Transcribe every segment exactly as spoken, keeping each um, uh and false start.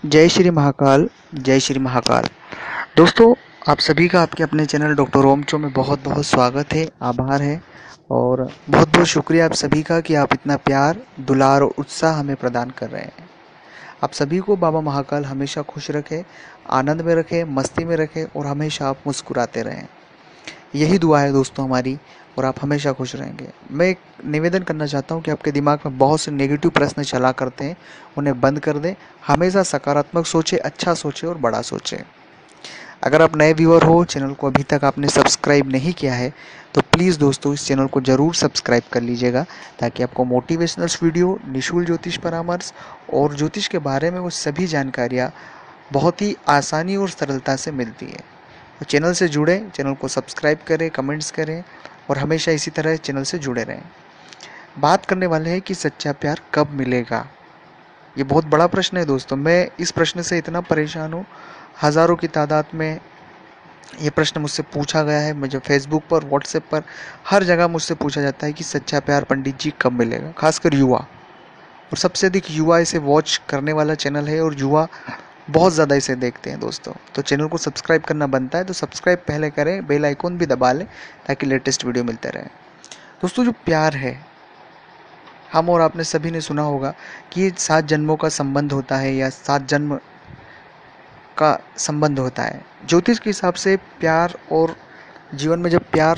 जय श्री महाकाल। जय श्री महाकाल। दोस्तों, आप सभी का आपके अपने चैनल डॉक्टर ओमचो में बहुत बहुत स्वागत है, आभार है और बहुत बहुत शुक्रिया आप सभी का कि आप इतना प्यार, दुलार और उत्साह हमें प्रदान कर रहे हैं। आप सभी को बाबा महाकाल हमेशा खुश रखे, आनंद में रखे, मस्ती में रखे और हमेशा आप मुस्कुराते रहें। यही दुआ है दोस्तों हमारी, और आप हमेशा खुश रहेंगे। मैं एक निवेदन करना चाहता हूँ कि आपके दिमाग में बहुत से नेगेटिव प्रश्न चला करते हैं, उन्हें बंद कर दें। हमेशा सकारात्मक सोचें, अच्छा सोचें और बड़ा सोचें। अगर आप नए व्यूअर हो, चैनल को अभी तक आपने सब्सक्राइब नहीं किया है तो प्लीज़ दोस्तों इस चैनल को ज़रूर सब्सक्राइब कर लीजिएगा, ताकि आपको मोटिवेशनल वीडियो, निःशुल्क ज्योतिष परामर्श और ज्योतिष के बारे में वो सभी जानकारियाँ बहुत ही आसानी और सरलता से मिलती है। तो चैनल से जुड़े, चैनल को सब्सक्राइब करें, कमेंट्स करें और हमेशा इसी तरह चैनल से जुड़े रहें। बात करने वाले हैं कि सच्चा प्यार कब मिलेगा। ये बहुत बड़ा प्रश्न है दोस्तों। मैं इस प्रश्न से इतना परेशान हूँ, हज़ारों की तादाद में ये प्रश्न मुझसे पूछा गया है। मुझे फेसबुक पर, व्हाट्सएप पर, हर जगह मुझसे पूछा जाता है कि सच्चा प्यार पंडित जी कब मिलेगा, खासकर युवा। और सबसे अधिक युवा इसे वॉच करने वाला चैनल है और युवा बहुत ज़्यादा इसे देखते हैं दोस्तों। तो चैनल को सब्सक्राइब करना बनता है, तो सब्सक्राइब पहले करें, बेल आइकॉन भी दबा लें ताकि लेटेस्ट वीडियो मिलते रहे। दोस्तों, जो प्यार है, हम और आपने सभी ने सुना होगा कि ये सात जन्मों का संबंध होता है या सात जन्म का संबंध होता है। ज्योतिष के हिसाब से प्यार, और जीवन में जब प्यार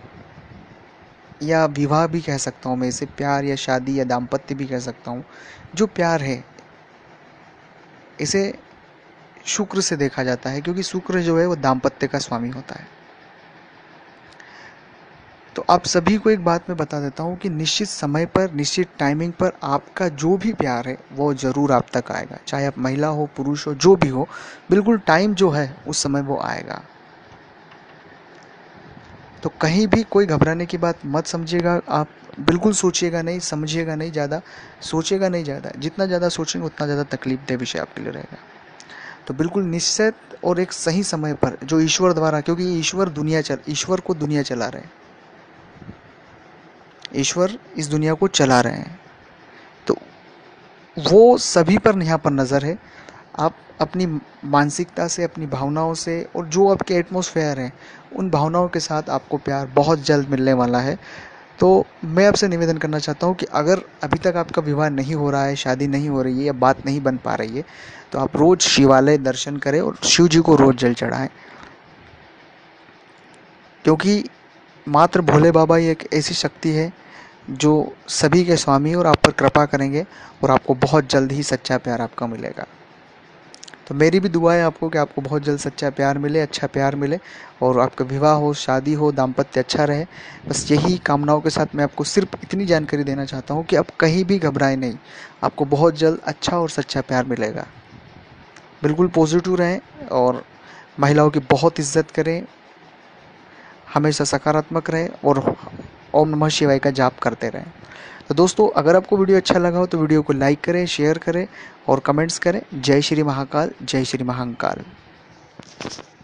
या विवाह भी कह सकता हूँ मैं इसे, प्यार या शादी या दाम्पत्य भी कह सकता हूँ, जो प्यार है इसे शुक्र से देखा जाता है, क्योंकि शुक्र जो है वो दाम्पत्य का स्वामी होता है। तो आप सभी को एक बात मैं बता देता हूँ कि निश्चित समय पर, निश्चित टाइमिंग पर आपका जो भी प्यार है वो ज़रूर आप तक आएगा। चाहे आप महिला हो, पुरुष हो, जो भी हो, बिल्कुल टाइम जो है उस समय वो आएगा। तो कहीं भी कोई घबराने की बात मत समझिएगा। आप बिल्कुल सोचिएगा नहीं, समझिएगा नहीं, ज़्यादा सोचिएगा नहीं। ज़्यादा जितना ज़्यादा सोचेंगे उतना ज़्यादा तकलीफ दे विषय आपके लिए रहेगा। तो बिल्कुल निश्चित और एक सही समय पर, जो ईश्वर द्वारा, क्योंकि ईश्वर दुनिया चल ईश्वर को दुनिया चला रहे हैं, ईश्वर इस दुनिया को चला रहे हैं, तो वो सभी पर यहाँ पर नज़र है। आप अपनी मानसिकता से, अपनी भावनाओं से, और जो आपके एटमॉस्फेयर है उन भावनाओं के साथ आपको प्यार बहुत जल्द मिलने वाला है। तो मैं आपसे निवेदन करना चाहता हूँ कि अगर अभी तक आपका विवाह नहीं हो रहा है, शादी नहीं हो रही है या बात नहीं बन पा रही है, तो आप रोज़ शिवालय दर्शन करें और शिव जी को रोज़ जल चढ़ाएं, क्योंकि मात्र भोले बाबा ही एक ऐसी शक्ति है जो सभी के स्वामी और आप पर कृपा करेंगे, और आपको बहुत जल्द ही सच्चा प्यार आपका मिलेगा। तो मेरी भी दुआ है आपको कि आपको बहुत जल्द सच्चा प्यार मिले, अच्छा प्यार मिले, और आपका विवाह हो, शादी हो, दाम्पत्य अच्छा रहे। बस यही कामनाओं के साथ मैं आपको सिर्फ इतनी जानकारी देना चाहता हूँ कि आप कहीं भी घबराएं नहीं, आपको बहुत जल्द अच्छा और सच्चा प्यार मिलेगा। बिल्कुल पॉजिटिव रहें और महिलाओं की बहुत इज्जत करें, हमेशा सकारात्मक रहें और ओम नमः शिवाय का जाप करते रहें। तो दोस्तों, अगर आपको वीडियो अच्छा लगा हो तो वीडियो को लाइक करें, शेयर करें और कमेंट्स करें। जय श्री महाकाल। जय श्री महाकाल।